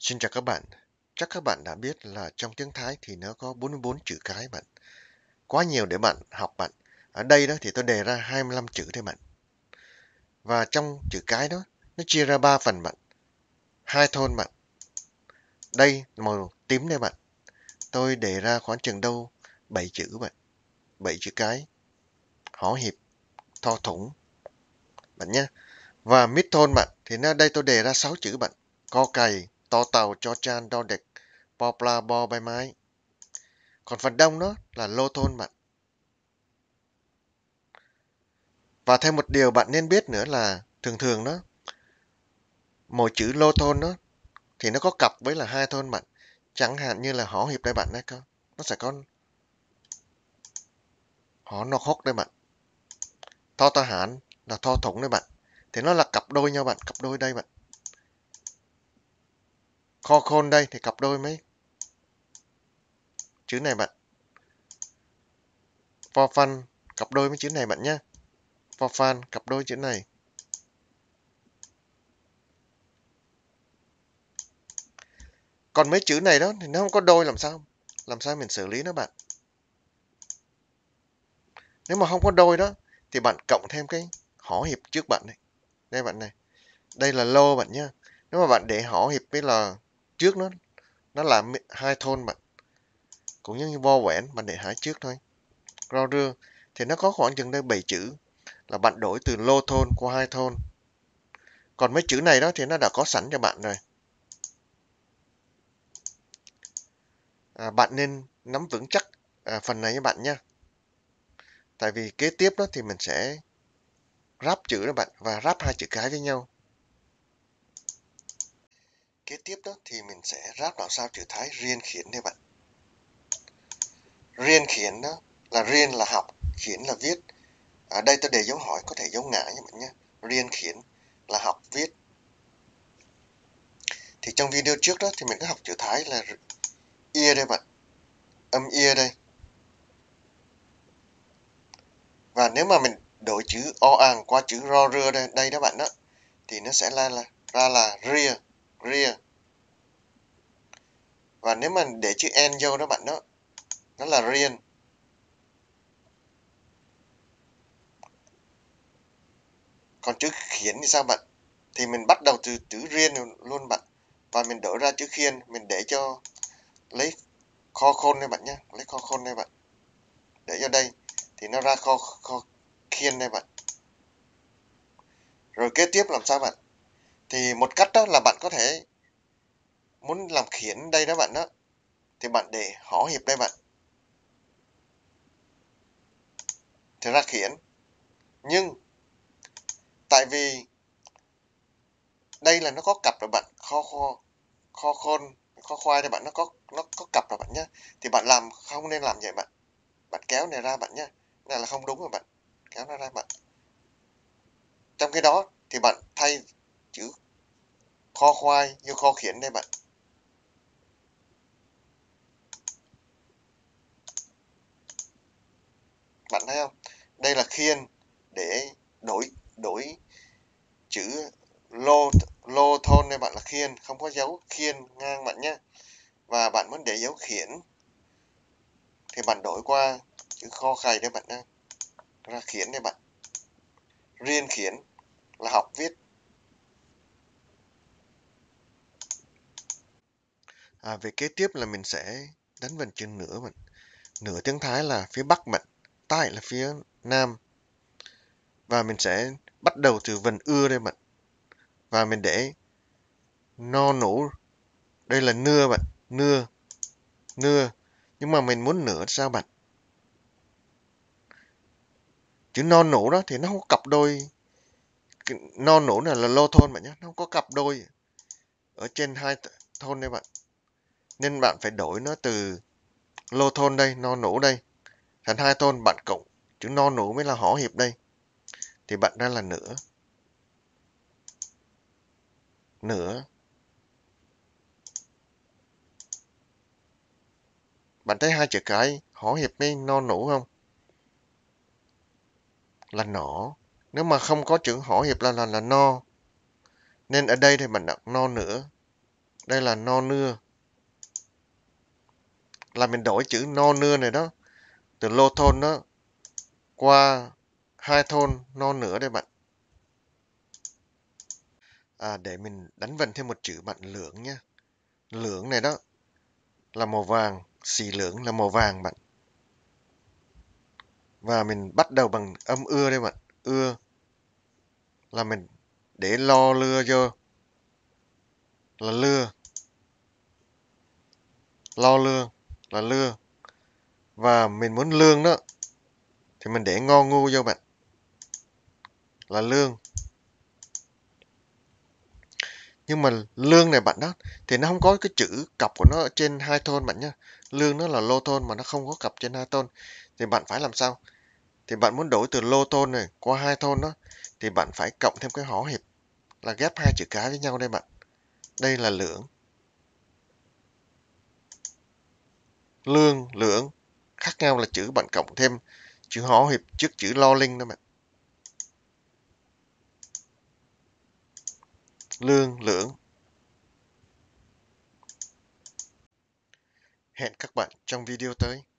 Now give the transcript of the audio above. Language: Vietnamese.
Xin chào các bạn. Chắc các bạn đã biết là trong tiếng Thái thì nó có 44 chữ cái bạn. Quá nhiều để bạn học bạn. Ở đây đó thì tôi đề ra 25 chữ thôi bạn. Và trong chữ cái đó nó chia ra 3 phần bạn. Hai thôn bạn. Đây màu tím đây bạn. Tôi đề ra khoảng chừng đâu 7 chữ bạn. 7 chữ cái. Hỏ hiệp, tho thủng bạn nhé. Và mid thôn bạn thì đây tôi đề ra 6 chữ bạn. Co cày, to tàu, cho chan, đo địch, po pla, bo bay mái. Còn phần đông đó là lô thôn bạn. Và thêm một điều bạn nên biết nữa là thường thường đó, mỗi chữ lô thôn đó thì nó có cặp với là hai thôn bạn. Chẳng hạn như là hỏ hiệp đây bạn đấy có. Nó sẽ có hỏ nó hốc đây bạn. Tho ta hán là tho thủng đây bạn. Thì nó là cặp đôi nhau bạn, cặp đôi đây bạn. Kho khôn đây thì cặp đôi mấy chữ này bạn. For fun cặp đôi mấy chữ này bạn nhé. For fun cặp đôi chữ này. Còn mấy chữ này đó thì nó không có đôi làm sao? Làm sao mình xử lý nó bạn? Nếu mà không có đôi đó thì bạn cộng thêm cái hỏ hiệp trước bạn này. Đây bạn này. Đây là lô bạn nhé. Nếu mà bạn để hỏ hiệp với là trước nó là hai thôn bạn. Cũng như vo quẻn bạn để hai trước thôi. Rau rưa thì nó có khoảng chừng đây 7 chữ là bạn đổi từ lô thôn qua hai thôn. Còn mấy chữ này đó thì nó đã có sẵn cho bạn rồi. Bạn nên nắm vững chắc phần này với bạn nhé. Tại vì kế tiếp đó thì mình sẽ ráp chữ đó bạn và ráp hai chữ cái với nhau. Kế tiếp đó thì mình sẽ ráp làm sao chữ Thái riêng khiển đây bạn. Riêng khiển đó là riêng là học, khiển là viết. Ở đây tôi để dấu hỏi có thể dấu ngã nha bạn nhé. Riêng khiển là học viết. Thì trong video trước đó thì mình có học chữ Thái là ia đây bạn. Âm ia đây. Và nếu mà mình đổi chữ o àng qua chữ ro rưa đây đó bạn đó thì nó sẽ ra là ria, ria. Và nếu mà để chữ n vô đó bạn đó, nó là riêng. Còn chữ khiển thì sao bạn? Thì mình bắt đầu từ chữ riêng luôn bạn. Và mình đổi ra chữ khiên, mình để cho lấy kho khôn đây bạn nhé, lấy kho khôn đây bạn. Để vô đây thì nó ra kho khiên đây bạn. Rồi kế tiếp làm sao bạn? Thì một cách đó là bạn có thể muốn làm khiển đây đó bạn đó thì bạn để hỏ hiệp đây bạn. Thì ra khiển. Nhưng tại vì đây là nó có cặp rồi bạn, kho khôn, kho khoai đây bạn nó có cặp rồi bạn nhé. Thì bạn làm không nên làm vậy bạn. Bạn kéo này ra bạn nhé. Này là không đúng rồi bạn. Kéo nó ra bạn. Trong cái đó thì bạn thay chữ kho khoai vô kho khiển đây bạn. Bạn thấy không? Đây là khiên để đổi chữ lô thôn đây bạn là khiên, không có dấu khiên ngang bạn nhé. Và bạn muốn để dấu khiển thì bạn đổi qua chữ kho khày đây bạn nhé. Ra khiển đây bạn. Riêng khiển là học viết. Về kế tiếp là mình sẽ đánh vần chữ nửa bạn. Nửa tiếng Thái là phía Bắc bạn. Tai là phía Nam. Và mình sẽ bắt đầu từ vần ưa đây bạn. Và mình để no nủ. Đây là nưa bạn. Nưa. Nưa. Nhưng mà mình muốn nửa sao bạn? Chữ non nủ đó thì nó không có cặp đôi. Non nủ này là lô thôn bạn nhé. Nó không có cặp đôi ở trên hai thôn đây bạn. Nên bạn phải đổi nó từ lô thôn đây, non nủ đây. Thành hai thôn bạn cộng. Chữ non nủ mới là hỏ hiệp đây. Thì bạn ra là nửa. Nửa. Bạn thấy hai chữ cái hỏ hiệp với non nủ không? Là nỏ. Nếu mà không có chữ hỏ hiệp là no. Nên ở đây thì bạn đặt no nữa. Đây là no nưa. Là mình đổi chữ no nưa này đó, từ low tone đó qua high tone no nữa đây bạn. Để mình đánh vần thêm một chữ bạn, lưỡng nhé. Lưỡng này đó là màu vàng, xì lưỡng là màu vàng bạn. Và mình bắt đầu bằng âm ưa đây bạn. Ưa là mình để lo lưa vô là lưa. Lo lưa là lưa. Và mình muốn lương đó thì mình để ngo ngu vô bạn, là lương. Nhưng mà lương này bạn đó thì nó không có cái chữ cọc của nó ở trên hai tone bạn nhá. Lương nó là low tone mà nó không có cọc trên hai tone. Thì bạn phải làm sao? Thì bạn muốn đổi từ low tone này qua hai tone đó thì bạn phải cộng thêm cái hó hiệp, là ghép hai chữ cái với nhau đây bạn. Đây là lưỡng. Lương, lưỡng khác nhau là chữ bạn cộng thêm chữ hó hiệp trước chữ lo linh đó bạn. Lương, lưỡng. Hẹn các bạn trong video tới.